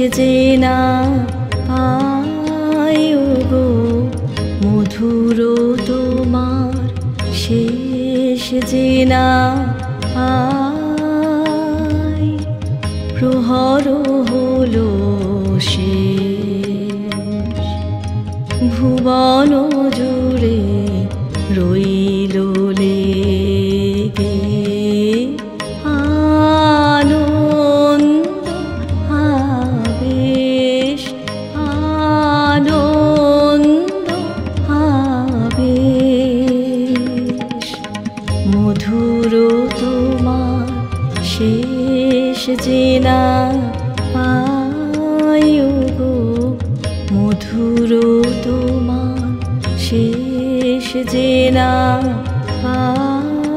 যে না পাই গো মধুর তোমার শেষ যে না পাই প্রহর হলো শেষ ভুবন জুড়ে রইল লেগে আনন্দ আবেশ আনন্দ আবেশ মধুর তোমার শেষ যে না পাই গো মধুর তোমার শেষ যে না পাই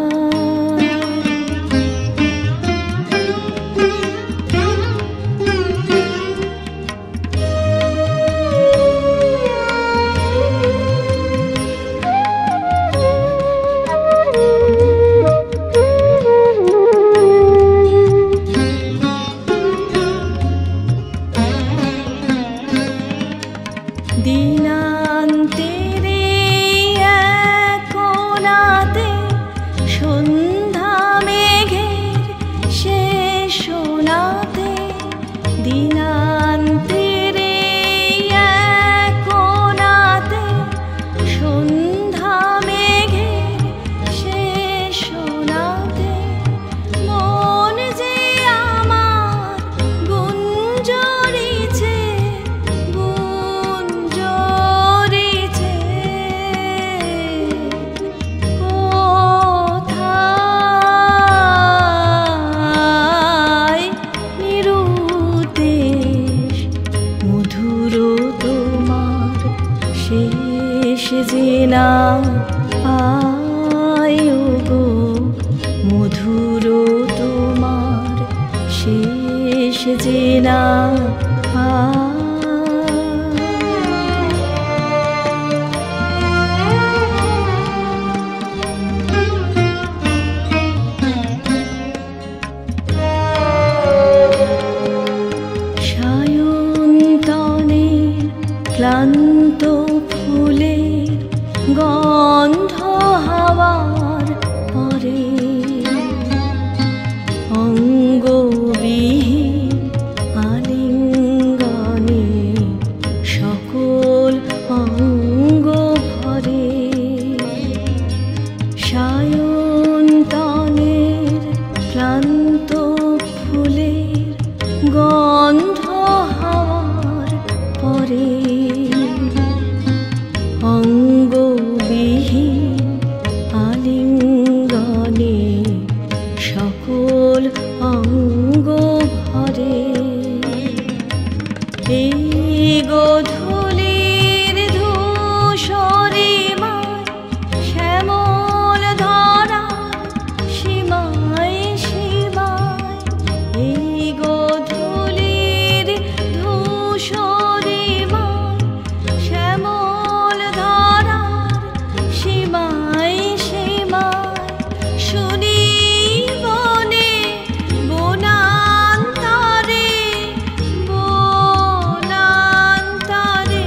দিনান্তের এক কোণাতে সন্ধ্যা মেঘের শেষ সোনাতে দিনান্তের এক কোণাতে সন্ধ্যা মেঘের শেষ সোনাতে মন যে আমার গুঞ্জরিছে শেষ যে না পাই গো মধুর তোমার শেষ যে না সায়ন্তনের ক্লান্ত ফুলের গন্ধ হাওয়ার পরে অঙ্গবিহীন আলিঙ্গনে সকল অঙ্গ ভরে সায়ন্তনের ক্লান্ত ফুলের গন্ধ হাওয়ার পরে অঙ্গবিহীন আলিঙ্গনে সকল অঙ্গ ভরে এই গোধূলির ধূসরে শ্যামল ধরা সীমায় সীমায় এই গোধূলির ধূসরে শ্যামল ধরার সীমায় সীমায় শুনি বনে বনান্তরে বনান্তরে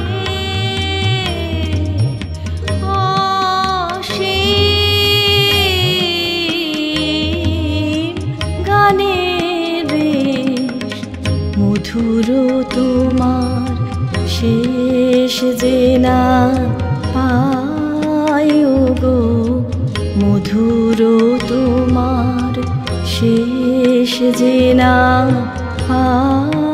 অসীম গানের রেশ মধুর তোমার শেষ যে না পাই গো মধুর তোমার শেষ যে না পাই।